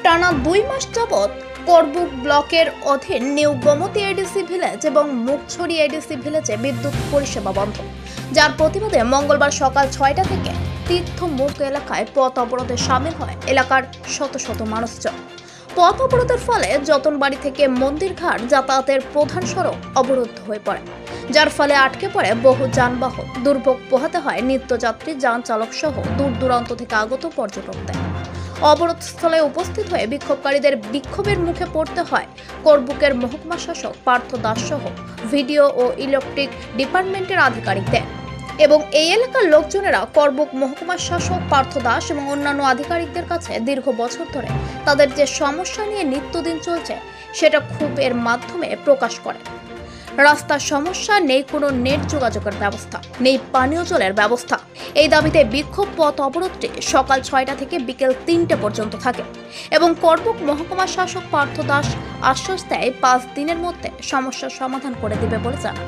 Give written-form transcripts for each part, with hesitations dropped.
টানা 2 মাস যাবৎ করবুক ব্লকের অধীন নিউ গোমতী এডিসি ভিলেজ এবং মুখছড়ি এডিসি ভিলেজে বিদ্যুৎ পরিষেবা বন্ধ, যার প্রতিবাদে মঙ্গলবার সকাল 6টা থেকে তীর্থমুখ এলাকায় পথ অবরোধে সামিল হয় এলাকার শত শত মানুষজন। পথ অবরোধের ফলে যতনবাড়ি থেকে মন্দিরঘাট যাতায়াতের প্রধান সড়ক অবরুদ্ধ হয়ে পড়ে, যার ফলে আটকে পড়ে বহু যানবাহন। দুর্ভোগ পোহাতে হয় নিত্যযাত্রী, যান চালক সহ দূর দূরান্ত থেকে আগত পর্যটকদের। অবরোধস্থলে উপস্থিত হয়ে বিক্ষোভকারীদের বিক্ষোভের মুখে পড়তে হয় করবুকের মহকুমা শাসক পার্থ দাস সহ ভিডিও ও ইলেকট্রিক ডিপার্টমেন্টের আধিকারিকদের। এবং এই এলাকার লোকজনেরা করবুক মহকুমা শাসক পার্থ দাস এবং অন্যান্য আধিকারিকদের কাছে দীর্ঘ বছর ধরে তাদের যে সমস্যা নিয়ে নিত্যদিন চলছে সেটা ক্ষোভের মাধ্যমে প্রকাশ করে। রাস্তার সমস্যা, নেই কোনো নেট যোগাযোগের ব্যবস্থা, নেই পানীয় জলের ব্যবস্থা। এই দাবিতে বিক্ষোভ পথ অবরোধটি সকাল 6টা থেকে বিকেল 3টে পর্যন্ত থাকে এবং করবুক মহকুমা শাসক পার্থ দাস আশ্বাস দেয় 5 দিনের মধ্যে সমস্যার সমাধান করে দিবে বলে জানান।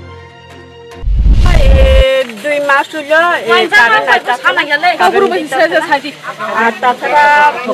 2 মাস হলো এই কারণে আর তাছাড়া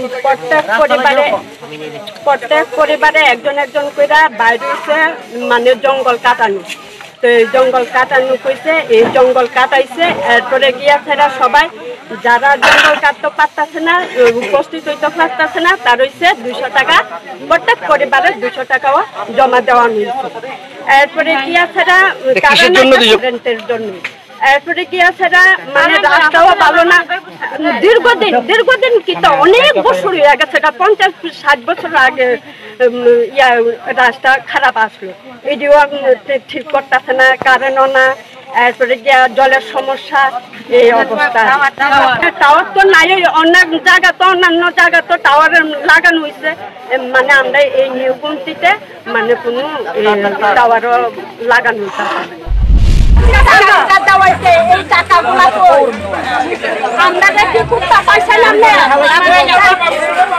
প্রত্যেক পরিবারে একজন একজন করে বাইরে হচ্ছে মানে জঙ্গল কাটানো। তো এই জঙ্গল কাটানো কইছে, এই জঙ্গল কাটাইছে। এরপরে গিয়া ফেরা সবাই যারা জঙ্গল কাটতে পারতেছে না, উপস্থিত হইতে পারতেছে না, তার হইছে 200 টাকা, প্রত্যেক পরিবারের 200 টাকাও জমা দেওয়া হয়েছে। এরপরে গিয়া ফেরা কারেন্টের জন্য। এরপরে কি আছে মানে রাস্তাও ভালো না, দীর্ঘদিন কিন্তু অনেক বছর হয়ে গেছে, 50-60 বছর আগে রাস্তা খারাপ আসলো, এটিও ঠিক করতেছে না, কারেন্টও না। এরপরে গিয়া জলের সমস্যা, এই অবস্থা। টাওয়ার তো নাই, অনেক জায়গা তো অন্যান্য জায়গা তো টাওয়ার লাগানো হয়েছে, মানে আমরা এই নিউ গোমতীতে মানে কোনো টাওয়ারও লাগানো হয়েছে। এই টাকাগুলা আমরা কি খুব পয়সা নাম